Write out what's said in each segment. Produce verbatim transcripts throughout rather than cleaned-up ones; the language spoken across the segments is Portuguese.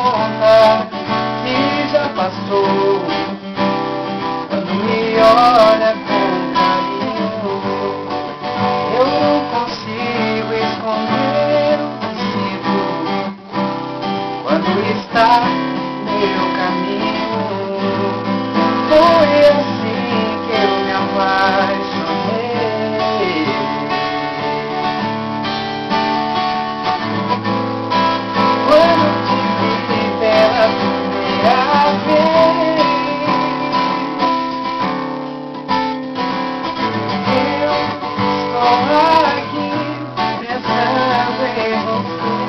conta que já passou. Quando me olha com carinho, eu não consigo esconder o que sinto quando está no meu caminho. Foi assim que eu me apaixonei. Quando te vi pela primeira vez, eu estou aqui pensando em você.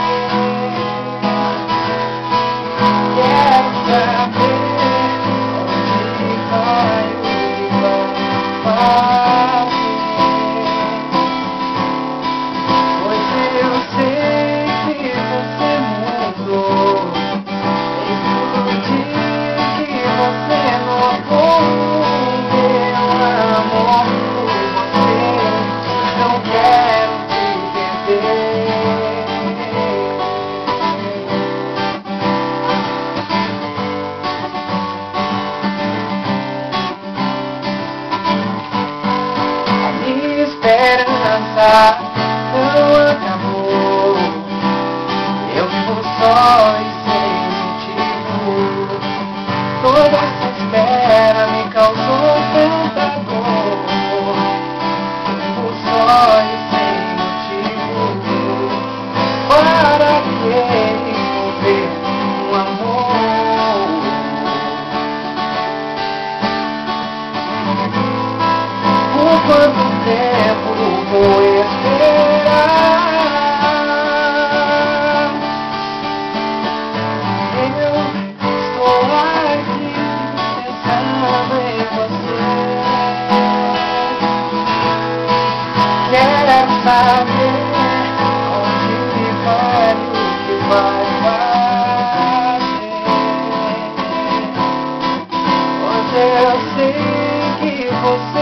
Quero saber onde vai o que vai fazer, pois eu sei que você mudou. Desde que você notou meu amor por você, não quero te perder. A minha esperança não acabou. Eu vivo só e sem motivo. Toda essa espera me causou tanta dor. Eu vivo só e sem motivo. Para que esconder um amor? Por quanto tempo vou esperar? Eu estou aqui pensando em você. Quero saber onde vai o que vai fazer, pois eu sei que você